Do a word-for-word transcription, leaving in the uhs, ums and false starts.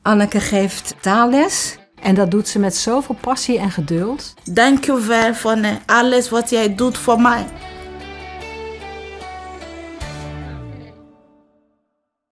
Anneke geeft taalles en dat doet ze met zoveel passie en geduld. Dank je wel voor alles wat jij doet voor mij.